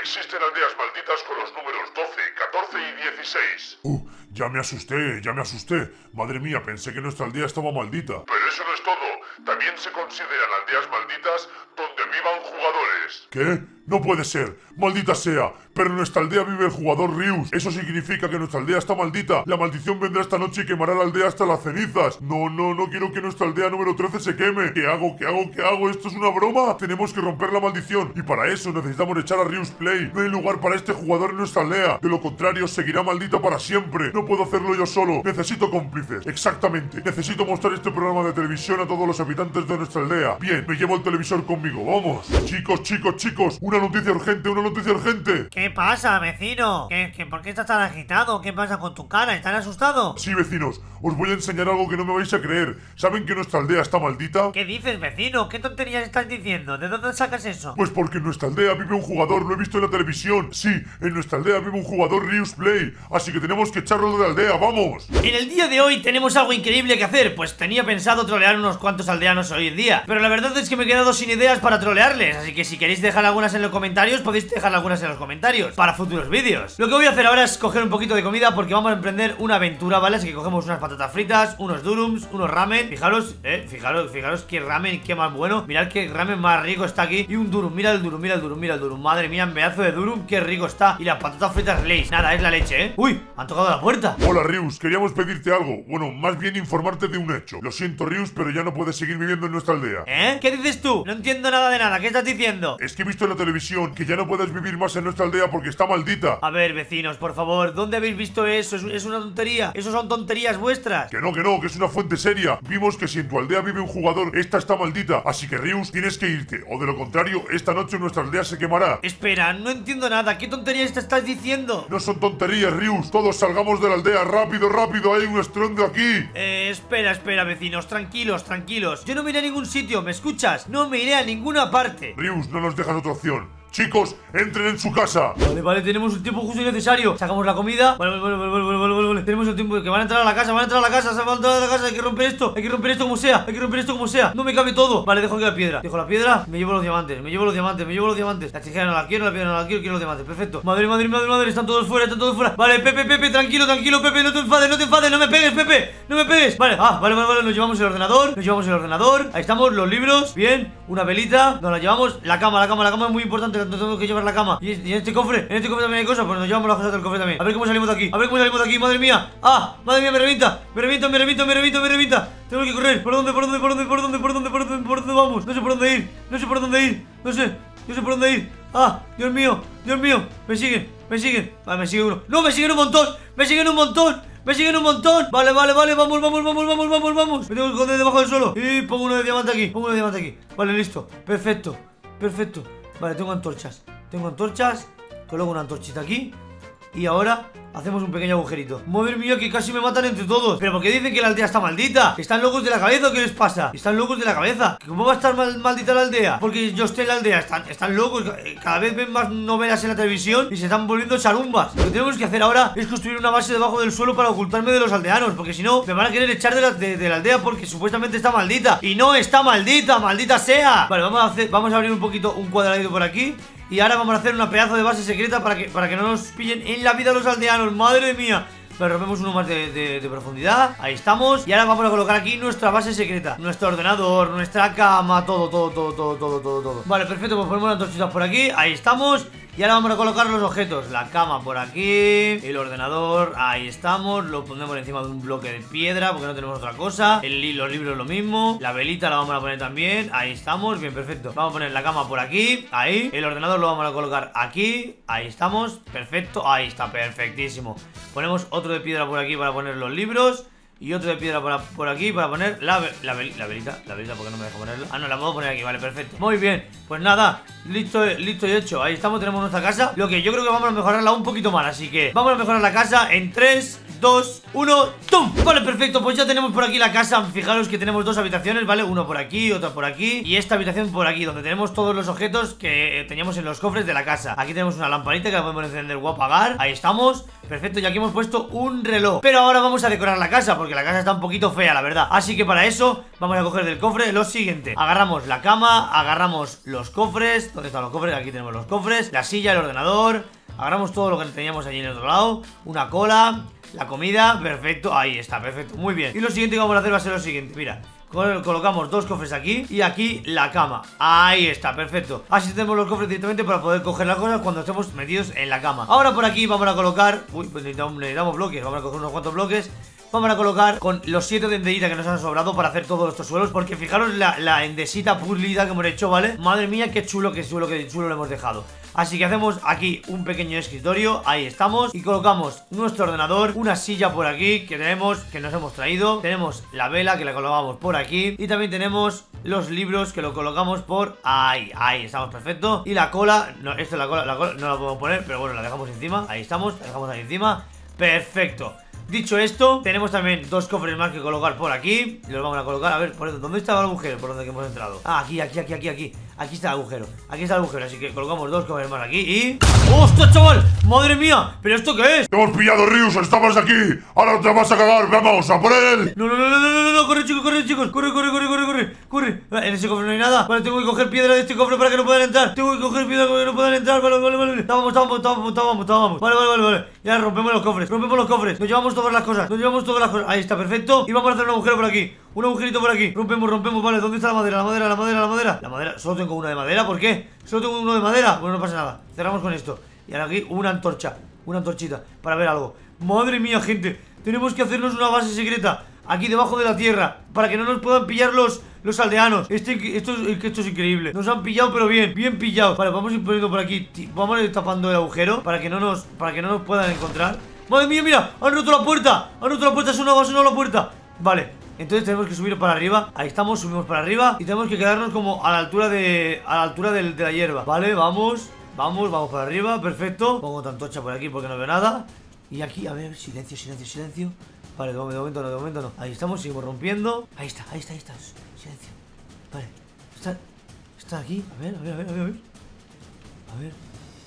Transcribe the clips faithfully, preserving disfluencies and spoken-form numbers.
existen aldeas malditas con los números doce, catorce y dieciséis. Uh, ya me asusté, ya me asusté. Madre mía, pensé que nuestra aldea estaba maldita. Pero eso no es todo. También se consideran aldeas malditas donde vivan jugadores. ¿Qué? No puede ser. Maldita sea. Pero en nuestra aldea vive el jugador Rius. Eso significa que nuestra aldea está maldita. La maldición vendrá esta noche y quemará la aldea hasta las cenizas. No, no, no quiero que nuestra aldea número trece se queme. ¿Qué hago? ¿Qué hago? ¿Qué hago? ¿Esto es una broma? Tenemos que romper la maldición. Y para eso necesitamos echar a Rius Play. No hay lugar para este jugador en nuestra aldea. De lo contrario, seguirá maldita para siempre. No puedo hacerlo yo solo. Necesito cómplices. Exactamente. Necesito mostrar este programa de televisión a todos los habitantes de nuestra aldea. Bien, me llevo el televisor conmigo. Vamos. Chicos, chicos, chicos. Una noticia urgente, una noticia urgente. ¿Qué pasa, vecino? ¿Qué, qué, ¿Por qué estás tan agitado? ¿Qué pasa con tu cara? ¿Estás asustado? Sí, vecinos. Os voy a enseñar algo que no me vais a creer. ¿Saben que nuestra aldea está maldita? ¿Qué dices, vecino? ¿Qué tonterías estás diciendo? ¿De dónde sacas eso? Pues porque en nuestra aldea vive un jugador, lo he visto en la televisión. Sí, en nuestra aldea vive un jugador Rius Play. Así que tenemos que echarlo de la aldea, ¡vamos! En el día de hoy tenemos algo increíble que hacer. Pues tenía pensado trolear unos cuantos aldeanos hoy en día, pero la verdad es que me he quedado sin ideas para trolearles. Así que si queréis dejar algunas en los comentarios, podéis dejar algunas en los comentarios para futuros vídeos. Lo que voy a hacer ahora es coger un poquito de comida porque vamos a emprender una aventura, ¿vale? Así que cogemos unas patatas fritas, unos durums, unos ramen. Fijaros, eh, fijaros, fijaros qué ramen, qué más bueno. Mirad qué ramen más rico está aquí. Y un durum, mira el durum, mira el durum, mira el durum. Madre mía, un pedazo de durum, qué rico está. Y las patatas fritas Lay's, nada, es la leche, ¿eh? Uy, han tocado la puerta. Hola Rius, queríamos pedirte algo. Bueno, más bien informarte de un hecho. Lo siento Rius, pero ya no puedes seguir viviendo en nuestra aldea. ¿Eh? ¿Qué dices tú? No entiendo nada de nada, ¿qué estás diciendo? Es que he visto en la televisión que ya no puedes vivir más en nuestra aldea porque está maldita. A ver, vecinos, por favor, ¿dónde habéis visto eso? Es, es una tontería. Eso son tonterías vuestras. Que no, que no, que es una fuente seria. Vimos que si en tu aldea vive un jugador, esta está maldita. Así que Rius, tienes que irte. O de lo contrario, esta noche nuestra aldea se quemará. Espera, no entiendo nada. ¿Qué tonterías te estás diciendo? No son tonterías, Rius. Todos salgamos de la aldea. Rápido, rápido. Hay un estruendo aquí. Eh, espera, espera, vecinos. Tranquilos, tranquilos. Yo no me iré a ningún sitio, ¿me escuchas? No me iré a ninguna parte. Rius, no nos dejas otra opción. Chicos, entren en su casa. Vale, vale, tenemos el tiempo justo y necesario. Sacamos la comida. Vale, vale, vale, vale, vale, vale, vale. Tenemos el tiempo que van a entrar a la casa, van a entrar a la casa, se van a entrar a la casa. Hay que romper esto, hay que romper esto como sea, hay que romper esto como sea. No me cabe todo. Vale, dejo aquí la piedra. Dejo la piedra, me llevo los diamantes, me llevo los diamantes, me llevo los diamantes. La tijera no la quiero, la piedra no la quiero, quiero los diamantes. Perfecto. Madre, madre, madre, madre, están todos fuera, están todos fuera. Vale, Pepe, Pepe, tranquilo, tranquilo, Pepe, no te enfades, no te enfades, no me pegues, Pepe, no me pegues. Vale, ah, vale, vale, vale, nos llevamos el ordenador, nos llevamos el ordenador. Ahí estamos, los libros, bien, una velita, nos la llevamos. La cama, la cama, la cama es muy importante, nos tenemos que llevar la cama. Y en este cofre, en este cofre también hay cosas. Pues nos llevamos las cosas del cofre también. A ver cómo salimos de aquí, a ver cómo salimos de aquí, madre mía. Ah, madre mía, me revienta, me revienta, me revienta, me revienta, me revienta. Tengo que correr, ¿por dónde, por dónde, por dónde, por dónde, por dónde, por dónde, por dónde vamos? No sé por dónde ir, no sé por dónde ir, no sé, no sé por dónde ir. Ah, Dios mío, Dios mío, me siguen, me siguen. Vale, me sigue uno, no, me siguen un montón, me siguen un montón. Me siguen un montón. Vale, vale, vale, vamos, vamos, vamos, vamos, vamos, vamos. Me tengo que esconder debajo del suelo. Y pongo uno de diamante aquí, pongo uno de diamante aquí. Vale, listo, perfecto, perfecto. Vale, tengo antorchas, tengo antorchas. Coloco una antorchita aquí. Y ahora hacemos un pequeño agujerito. Madre mía, que casi me matan entre todos. ¿Pero por qué dicen que la aldea está maldita? ¿Están locos de la cabeza o qué les pasa? ¿Están locos de la cabeza? ¿Cómo va a estar mal, maldita la aldea? Porque yo esté en la aldea. Están, están locos. Cada vez ven más novelas en la televisión y se están volviendo charumbas. Lo que tenemos que hacer ahora es construir una base debajo del suelo para ocultarme de los aldeanos. Porque si no, me van a querer echar de la, de, de la aldea porque supuestamente está maldita. Y no está maldita, maldita sea. Vale, vamos a, hacer, vamos a abrir un poquito un cuadradito por aquí. Y ahora vamos a hacer una pedazo de base secreta para que, para que no nos pillen en la vida los aldeanos. ¡Madre mía! Vale, rompemos uno más de, de, de profundidad. Ahí estamos. Y ahora vamos a colocar aquí nuestra base secreta. Nuestro ordenador, nuestra cama, todo, todo, todo, todo, todo, todo, todo. Vale, perfecto, pues ponemos las antorchitas por aquí. Ahí estamos. Y ahora vamos a colocar los objetos. La cama por aquí, el ordenador, ahí estamos. Lo pondremos encima de un bloque de piedra porque no tenemos otra cosa. El, los libros lo mismo. La velita la vamos a poner también. Ahí estamos, bien, perfecto. Vamos a poner la cama por aquí, ahí. El ordenador lo vamos a colocar aquí. Ahí estamos, perfecto, ahí está, perfectísimo. Ponemos otro de piedra por aquí para poner los libros. Y otro de piedra por, por aquí para poner la, la, la velita. La velita, porque no me deja ponerla. Ah, no, la puedo poner aquí, vale, perfecto. Muy bien, pues nada, listo, listo y hecho. Ahí estamos, tenemos nuestra casa. Lo que yo creo que vamos a mejorarla un poquito más. Así que vamos a mejorar la casa en tres, tres, dos, uno, ¡tum! Vale, perfecto, pues ya tenemos por aquí la casa. Fijaros que tenemos dos habitaciones, ¿vale? Uno por aquí, otra por aquí y esta habitación por aquí, donde tenemos todos los objetos que teníamos en los cofres de la casa. Aquí tenemos una lamparita que la podemos encender o apagar. Ahí estamos, perfecto, y aquí hemos puesto un reloj. Pero ahora vamos a decorar la casa, porque la casa está un poquito fea, la verdad. Así que para eso vamos a coger del cofre lo siguiente. Agarramos la cama, agarramos los cofres. ¿Dónde están los cofres? Aquí tenemos los cofres, la silla, el ordenador. Agarramos todo lo que teníamos allí en el otro lado. Una cola, la comida, perfecto, ahí está, perfecto, muy bien. Y lo siguiente que vamos a hacer va a ser lo siguiente, mira. Colocamos dos cofres aquí y aquí la cama. Ahí está, perfecto. Así tenemos los cofres directamente para poder coger las cosas cuando estemos metidos en la cama. Ahora por aquí vamos a colocar... Uy, pues necesitamos, necesitamos bloques. Vamos a coger unos cuantos bloques. Vamos a colocar con los siete de enderita que nos han sobrado para hacer todos estos suelos. Porque fijaros la, la endesita pulida que hemos hecho, ¿vale? Madre mía, qué chulo, qué chulo, qué chulo lo hemos dejado. Así que hacemos aquí un pequeño escritorio. Ahí estamos. Y colocamos nuestro ordenador. Una silla por aquí que tenemos, que nos hemos traído. Tenemos la vela que la colocamos por aquí. Y también tenemos los libros que lo colocamos por ahí. Ahí estamos, perfecto. Y la cola, no, esta es la cola, la cola no la podemos poner, pero bueno, la dejamos encima. Ahí estamos, la dejamos ahí encima. Perfecto. Dicho esto, tenemos también dos cofres más que colocar por aquí. Y los vamos a colocar, a ver, por ¿dónde está el agujero? Por donde que hemos entrado. Ah, aquí, aquí, aquí, aquí, aquí. Aquí está el agujero, aquí está el agujero. Así que colocamos dos cofres más aquí y... ¡Ostras, chaval! ¡Madre mía! ¿Pero esto qué es? ¡Te hemos pillado, Rius! ¡Estamos aquí! ¡Ahora te vas a cagar! ¡Vamos, a por él! No, no, no, no, no, no, no, corre, chicos, corre, chicos. Corre, corre, corre, corre, corre, corre. En ese cofre no hay nada. Vale, tengo que coger piedra de este cofre para que no puedan entrar. Tengo que coger piedra para que no puedan entrar. Vale, vale, vale. Estábamos, estábamos, estábamos, estábamos, estábamos. Vale, vale, vale, vale. Ya rompemos los cofres, rompemos los cofres. Nos llevamos todas las cosas, nos llevamos todas las cosas. Ahí está, perfecto. Y vamos a hacer un agujero por aquí. Un agujerito por aquí. Rompemos, rompemos, vale. ¿Dónde está la madera? La madera, la madera, la madera. La madera, solo tengo una de madera, ¿por qué? Solo tengo uno de madera. Bueno, no pasa nada. Cerramos con esto. Y ahora aquí una antorcha. Una antorchita para ver algo. Madre mía, gente. Tenemos que hacernos una base secreta aquí debajo de la tierra para que no nos puedan pillar los, los aldeanos. Este, esto, es, esto es increíble. Nos han pillado, pero bien, bien pillados. Vale, vamos a ir poniendo por aquí. Vamos a ir tapando el agujero para que no nos, para que no nos puedan encontrar. Madre mía, mira, han roto la puerta. Han roto la puerta, ha sonado, ha sonado la puerta. Vale, entonces tenemos que subir para arriba. Ahí estamos, subimos para arriba. Y tenemos que quedarnos como a la altura de... A la altura de, de la hierba. Vale, vamos, vamos, vamos para arriba, perfecto. Pongo tantocha por aquí porque no veo nada. Y aquí, a ver, silencio, silencio, silencio. Vale, de momento no, de momento no. Ahí estamos, seguimos rompiendo. Ahí está, ahí está, ahí está, silencio. Vale, está, está aquí. A ver, a ver, a ver, a ver, a ver. A ver.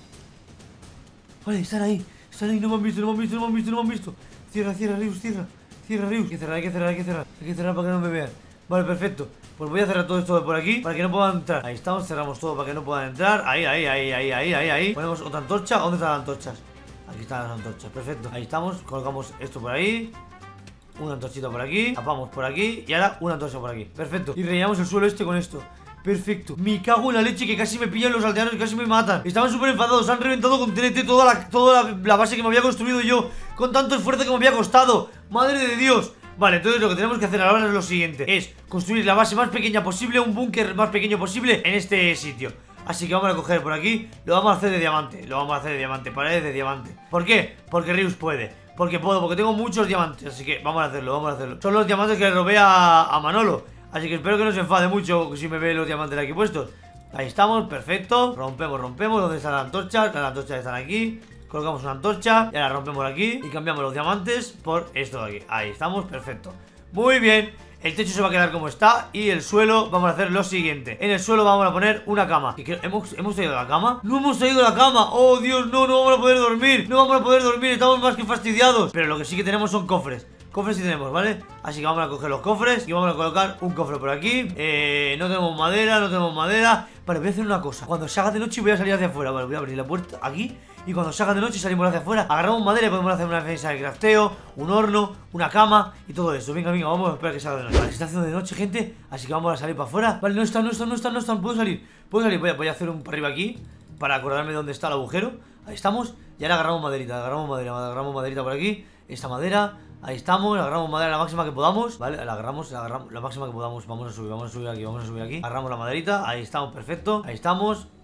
Vale, están ahí. Están ahí, no me han visto, no me han visto, no me han visto, no me han visto. Cierra, cierra, Rius, cierra. Cierra, Rius. Hay que cerrar, hay que cerrar, hay que cerrar. Hay que cerrar para que no me vean. Vale, perfecto. Pues voy a cerrar todo esto de por aquí para que no puedan entrar. Ahí estamos, cerramos todo para que no puedan entrar. Ahí, ahí, ahí, ahí, ahí, ahí, ahí. Ponemos otra antorcha. ¿Dónde están las antorchas? Aquí están las antorchas, perfecto. Ahí estamos, colocamos esto por ahí. Una antorchita por aquí. Tapamos por aquí. Y ahora una antorcha por aquí. Perfecto. Y rellenamos el suelo este con esto. Perfecto. Me cago en la leche que casi me pillan los aldeanos y casi me matan. Estaban súper enfadados. Han reventado con T N T toda, la, toda la, la base que me había construido yo. Con tanto esfuerzo que me había costado. Madre de Dios. Vale, entonces lo que tenemos que hacer ahora es lo siguiente. Es construir la base más pequeña posible. Un búnker más pequeño posible en este sitio. Así que vamos a coger por aquí. Lo vamos a hacer de diamante. Lo vamos a hacer de diamante. Paredes de diamante. ¿Por qué? Porque Rius puede. Porque puedo, porque tengo muchos diamantes. Así que vamos a hacerlo, vamos a hacerlo. Son los diamantes que le robé a, a Manolo. Así que espero que no se enfade mucho si me ve los diamantes aquí puestos. Ahí estamos, perfecto. Rompemos, rompemos. ¿Dónde están las antorchas? Las antorchas están aquí. Colocamos una antorcha. Y ahora rompemos aquí. Y cambiamos los diamantes por esto de aquí. Ahí estamos, perfecto. Muy bien. El techo se va a quedar como está. Y el suelo, vamos a hacer lo siguiente. En el suelo vamos a poner una cama. ¿Hemos, ¿Hemos traído la cama? ¡No hemos traído la cama! ¡Oh, Dios! No, no vamos a poder dormir. No vamos a poder dormir. Estamos más que fastidiados. Pero lo que sí que tenemos son cofres. Cofres sí tenemos, ¿vale? Así que vamos a coger los cofres y vamos a colocar un cofre por aquí. Eh, no tenemos madera, no tenemos madera. Vale, voy a hacer una cosa. Cuando se haga de noche voy a salir hacia afuera. Vale, voy a abrir la puerta aquí. Y cuando se haga de noche salimos hacia afuera. Agarramos madera y podemos hacer una defensa de crafteo, un horno, una cama y todo eso. Venga, venga, vamos a esperar que salga de noche. Vale, se está haciendo de noche, gente. Así que vamos a salir para afuera. Vale, no están, no están, no están, no están. Puedo salir, puedo salir. Voy a, voy a hacer un para arriba aquí para acordarme de dónde está el agujero. Ahí estamos. Y ahora agarramos maderita, agarramos madera, agarramos maderita por aquí. Esta madera. Ahí estamos, agarramos madera la máxima que podamos. Vale, la agarramos, la agarramos la máxima que podamos. Vamos a subir, vamos a subir aquí, vamos a subir aquí. Agarramos la maderita, ahí estamos, perfecto. Ahí estamos,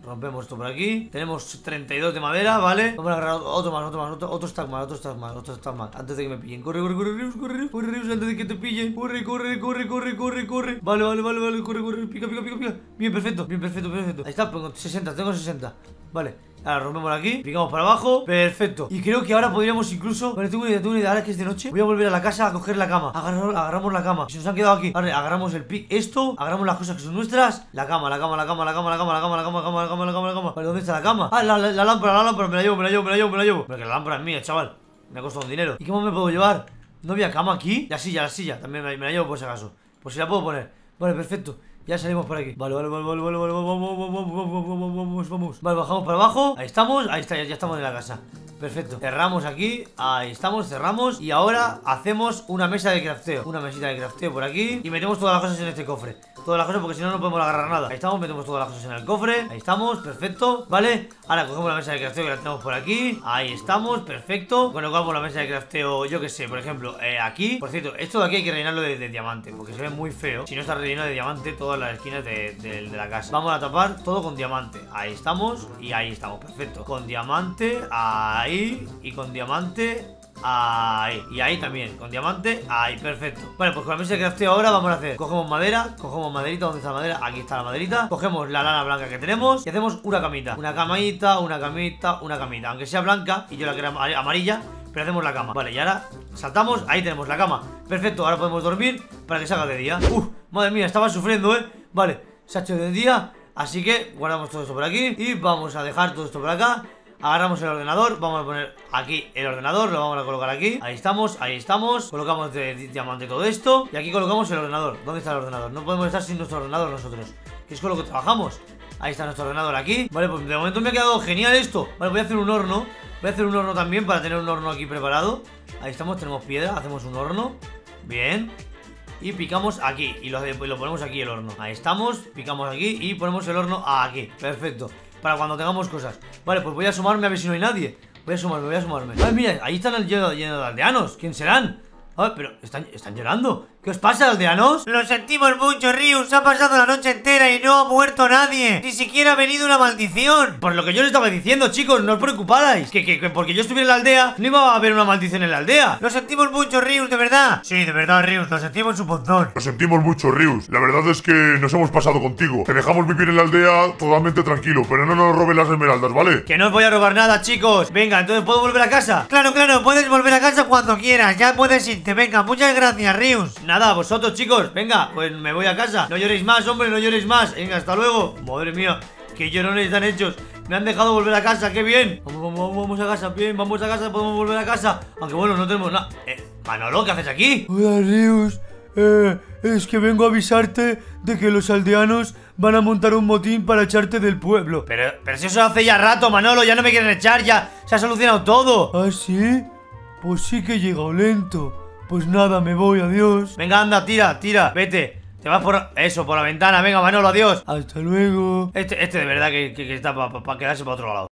Rompemos esto por aquí. Tenemos treinta y dos de madera, ¿vale? Vamos a agarrar otro más, otro más, otro, otro stack más, otro stack más, otro stack más. Antes de que me pillen. Corre, corre, corre, Rius, corre, Rius, corre, Rius, antes de que te pillen. Corre, corre, corre, corre, corre, corre. Vale, vale, vale, vale, corre, corre. Pica, pica, pica, pica. Bien, perfecto, bien, perfecto, perfecto. Ahí está, tengo sesenta, tengo sesenta. Vale. Ahora rompemos aquí, picamos para abajo. Perfecto. Y creo que ahora podríamos incluso... Vale, tengo una idea, tengo una idea. Ahora que es de noche, voy a volver a la casa a coger la cama. Agarramos, agarramos la cama. Si nos han quedado aquí. Vale, agarramos el pic. Esto, agarramos las cosas que son nuestras. La cama, la cama, la cama, la cama, la cama, la cama, la cama, la cama, la cama, la cama, la cama. Vale, ¿dónde está la cama? Ah, la, la, la lámpara, la lámpara. Me la llevo, me la llevo, me la llevo, me la llevo. Porque la lámpara es mía, chaval. Me ha costado un dinero. ¿Y cómo me puedo llevar? ¿No había cama aquí? La silla, la silla. También me, me la llevo por si acaso. Por si la puedo poner. Vale, perfecto. Ya salimos por aquí. Vale, vale, vale, vale, vale, vale, vamos, vamos, vamos, vamos, vamos, vamos, vamos. Vale, bajamos para abajo. Ahí estamos, ahí está, ya, ya estamos en la casa. Perfecto. Cerramos aquí. Ahí estamos, cerramos. Y ahora hacemos una mesa de crafteo. Una mesita de crafteo por aquí. Y metemos todas las cosas en este cofre. Todas las cosas porque si no no podemos agarrar nada. Ahí estamos, metemos todas las cosas en el cofre. Ahí estamos, perfecto. Vale, ahora cogemos la mesa de crafteo que la tenemos por aquí. Ahí estamos, perfecto. Colocamos la mesa de crafteo, yo que sé, por ejemplo, eh, aquí. Por cierto, esto de aquí hay que rellenarlo de, de diamante, porque se ve muy feo si no está relleno de diamante todas las esquinas de, de, de la casa. Vamos a tapar todo con diamante. Ahí estamos y ahí estamos, perfecto. Con diamante, ahí. Y con diamante, ahí. Y ahí también, con diamante, ahí, perfecto. Vale, pues con la mesa de crafteo ahora vamos a hacer. Cogemos madera, cogemos maderita. ¿Dónde está la madera? Aquí está la maderita. Cogemos la lana blanca que tenemos y hacemos una camita. Una camita, una camita, una camita. Aunque sea blanca y yo la quiera amarilla, pero hacemos la cama. Vale, y ahora saltamos, ahí tenemos la cama. Perfecto, ahora podemos dormir para que se haga de día. Uf, madre mía, estaba sufriendo, eh. Vale, se ha hecho de día. Así que guardamos todo esto por aquí y vamos a dejar todo esto por acá. Agarramos el ordenador, vamos a poner aquí el ordenador, lo vamos a colocar aquí. Ahí estamos, ahí estamos. Colocamos de diamante todo esto. Y aquí colocamos el ordenador. ¿Dónde está el ordenador? No podemos estar sin nuestro ordenador nosotros, que es con lo que trabajamos. Ahí está nuestro ordenador aquí. Vale, pues de momento me ha quedado genial esto. Vale, voy a hacer un horno. Voy a hacer un horno también para tener un horno aquí preparado. Ahí estamos, tenemos piedra, hacemos un horno. Bien. Y picamos aquí y lo, lo ponemos aquí el horno. Ahí estamos, picamos aquí y ponemos el horno aquí. Perfecto. Para cuando tengamos cosas. Vale, pues voy a sumarme a ver si no hay nadie. Voy a sumarme, voy a sumarme. Ay, mira, ahí están el lleno, lleno de aldeanos. ¿Quién serán? Ay, pero están, están llorando. ¿Qué os pasa, aldeanos? Lo sentimos mucho, Rius. Ha pasado la noche entera y no ha muerto nadie. Ni siquiera ha venido una maldición. Por lo que yo les estaba diciendo, chicos, no os preocupáis. Que, que, que porque yo estuviera en la aldea, no iba a haber una maldición en la aldea. Lo sentimos mucho, Rius, de verdad. Sí, de verdad, Rius, lo sentimos un montón. Lo sentimos mucho, Rius. La verdad es que nos hemos pasado contigo. Te dejamos vivir en la aldea totalmente tranquilo, pero no nos robes las esmeraldas, ¿vale? Que no os voy a robar nada, chicos. Venga, entonces, ¿puedo volver a casa? Claro, claro, puedes volver a casa cuando quieras. Ya puedes irte, venga, muchas gracias, Rius. Nada, vosotros, chicos. Venga, pues me voy a casa. No lloréis más, hombre, no lloréis más. Venga, hasta luego. Madre mía, qué llorones están hechos. Me han dejado volver a casa, qué bien. Vamos, vamos, vamos a casa, bien, vamos a casa, podemos volver a casa. Aunque bueno, no tenemos nada. Eh, Manolo, ¿qué haces aquí? Hola, Rius. Eh, es que vengo a avisarte de que los aldeanos van a montar un motín para echarte del pueblo. Pero, pero si eso hace ya rato, Manolo, ya no me quieren echar, ya se ha solucionado todo. ¿Ah, sí? Pues sí que he llegado lento. Pues nada, me voy, adiós. Venga, anda, tira, tira, vete. Te vas por... eso, por la ventana, venga, Manolo, adiós. Hasta luego. Este, este de verdad que, que, que está para pa, pa quedarse para otro lado.